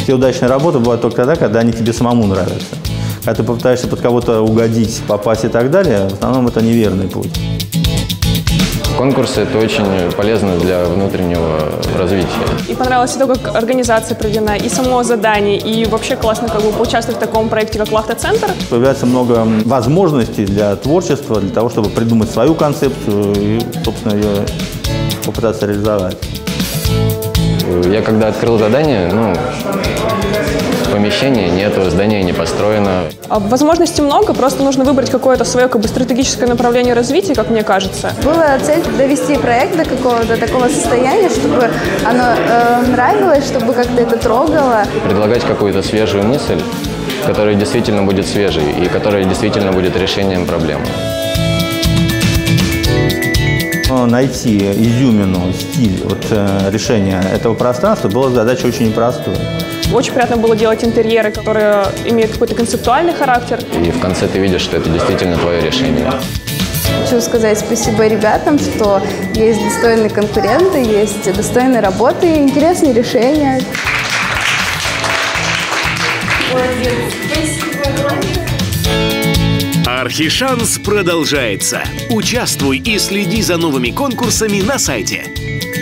Все удачные работы бывают только тогда, когда они тебе самому нравятся. Когда ты пытаешься под кого-то угодить, попасть и так далее, в основном это неверный путь. Конкурсы – это очень полезно для внутреннего развития. И понравилось и то, как организация проведена, и само задание, и вообще классно поучаствовать в таком проекте, как «Лахта-центр». Появляется много возможностей для творчества, для того, чтобы придумать свою концепцию и, собственно, ее попытаться реализовать. Я когда открыл задание, помещения нету, здание не построено. Возможностей много, просто нужно выбрать какое-то свое стратегическое направление развития, как мне кажется. Была цель довести проект до какого-то такого состояния, чтобы оно нравилось, чтобы как-то это трогало. Предлагать какую-то свежую мысль, которая действительно будет свежей и которая действительно будет решением проблемы. Найти изюмину, стиль решения этого пространства была задача очень непростой. Очень приятно было делать интерьеры, которые имеют какой-то концептуальный характер. И в конце ты видишь, что это действительно твое решение. Хочу сказать спасибо ребятам, что есть достойные конкуренты, есть достойные работы, интересные решения. Архишанс продолжается. Участвуй и следи за новыми конкурсами на сайте.